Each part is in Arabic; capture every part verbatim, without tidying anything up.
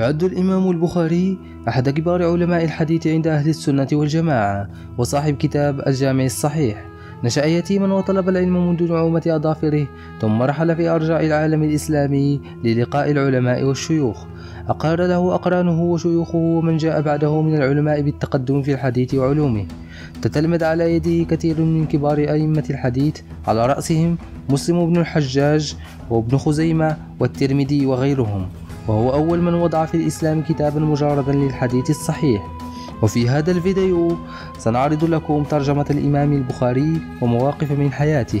يعد الإمام البخاري أحد كبار علماء الحديث عند أهل السنة والجماعة، وصاحب كتاب الجامع الصحيح. نشأ يتيما وطلب العلم منذ نعومة أظافره، ثم رحل في أرجاء العالم الإسلامي للقاء العلماء والشيوخ. أقر له أقرانه وشيوخه ومن جاء بعده من العلماء بالتقدم في الحديث وعلومه. تتلمذ على يده كثير من كبار أئمة الحديث، على رأسهم مسلم بن الحجاج وابن خزيمة والترمذي وغيرهم، وهو أول من وضع في الإسلام كتابا مجردا للحديث الصحيح. وفي هذا الفيديو سنعرض لكم ترجمة الإمام البخاري ومواقف من حياته.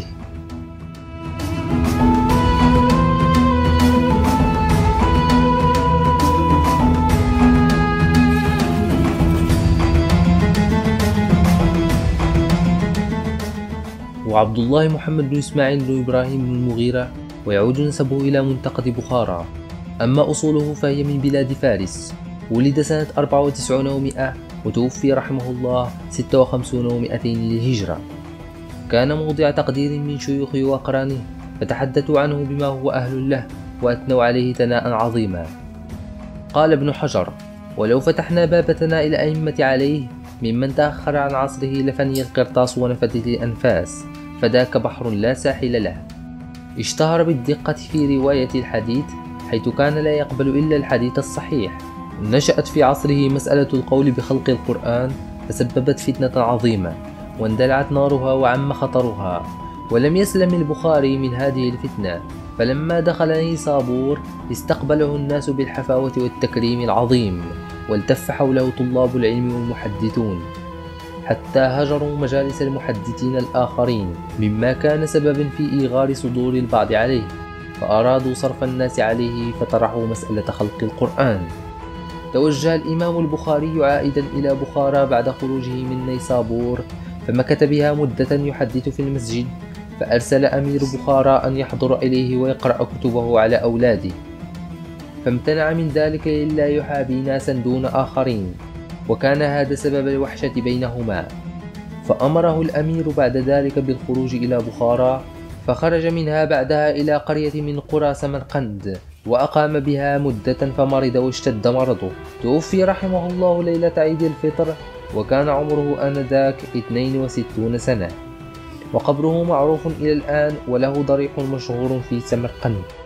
وعبد الله محمد بن إسماعيل بن إبراهيم بن المغيرة، ويعود نسبه إلى منطقة بخارى، أما أصوله فهي من بلاد فارس. ولد سنة أربعة وتسعين ومئة وتوفي رحمه الله ستة وخمسين ومئتين للهجرة. كان موضع تقدير من شيوخه وأقرانه، فتحدثوا عنه بما هو أهل له وأثنوا عليه ثناء عظيما. قال ابن حجر: ولو فتحنا باب ثناء الأئمة عليه ممن تأخر عن عصره لفني القرطاس ونفدت الأنفاس، فذاك بحر لا ساحل له. اشتهر بالدقة في رواية الحديث، حيث كان لا يقبل إلا الحديث الصحيح. نشأت في عصره مسألة القول بخلق القرآن، فسببت فتنة عظيمة واندلعت نارها وعم خطرها، ولم يسلم البخاري من هذه الفتنة. فلما دخل نيسابور استقبله الناس بالحفاوة والتكريم العظيم، والتف حوله طلاب العلم والمحدثون، حتى هجروا مجالس المحدثين الآخرين، مما كان سببا في إيغار صدور البعض عليه، فأرادوا صرف الناس عليه فطرحوا مسألة خلق القرآن. توجه الإمام البخاري عائدا إلى بخارى بعد خروجه من نيسابور، فمكث بها مدة يحدث في المسجد، فأرسل أمير بخارى أن يحضر إليه ويقرأ كتبه على أولاده، فامتنع من ذلك إلا يحابي ناسا دون آخرين، وكان هذا سبب الوحشة بينهما. فأمره الأمير بعد ذلك بالخروج إلى بخارى، فخرج منها بعدها إلى قرية من قرى سمرقند، وأقام بها مدة فمرض واشتد مرضه. توفي رحمه الله ليلة عيد الفطر، وكان عمره آنذاك اثنين وستين سنة، وقبره معروف إلى الآن، وله ضريح مشهور في سمرقند.